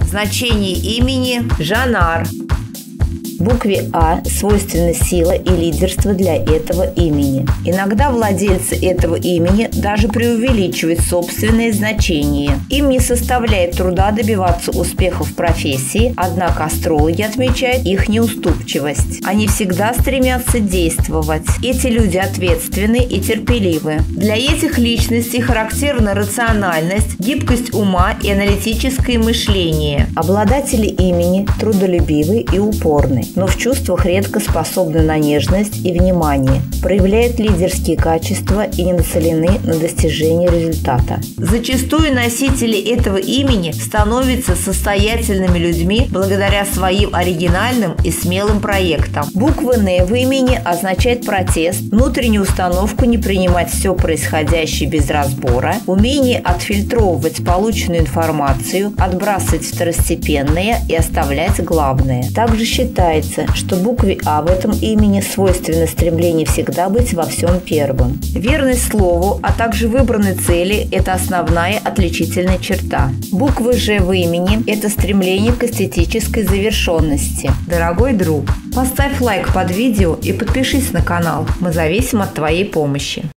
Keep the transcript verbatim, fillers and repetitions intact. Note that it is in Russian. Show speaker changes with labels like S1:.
S1: Значение имени Жанар.
S2: Букве А свойственна сила и лидерство для этого имени. Иногда владельцы этого имени даже преувеличивают собственное значение. Им не составляет труда добиваться успеха в профессии, однако астрологи отмечают их неуступчивость. Они всегда стремятся действовать. Эти люди ответственны и терпеливы. Для этих личностей характерна рациональность, гибкость ума и аналитическое мышление. Обладатели имени трудолюбивы и упорны, но в чувствах редко способны на нежность и внимание, проявляют лидерские качества и не нацелены на достижение результата.
S1: Зачастую носители этого имени становятся состоятельными людьми благодаря своим оригинальным и смелым проектам.
S2: Буква Н в имени означает протест, внутреннюю установку не принимать все происходящее без разбора, умение отфильтровывать полученную информацию, отбрасывать второстепенное и оставлять главное. Также считается, что букве А в этом имени свойственно стремление всегда быть во всем первым.
S1: Верность слову, а также выбранной цели – это основная отличительная черта.
S2: Буква Ж в имени – это стремление к эстетической завершенности.
S1: Дорогой друг, поставь лайк под видео и подпишись на канал. Мы зависим от твоей помощи.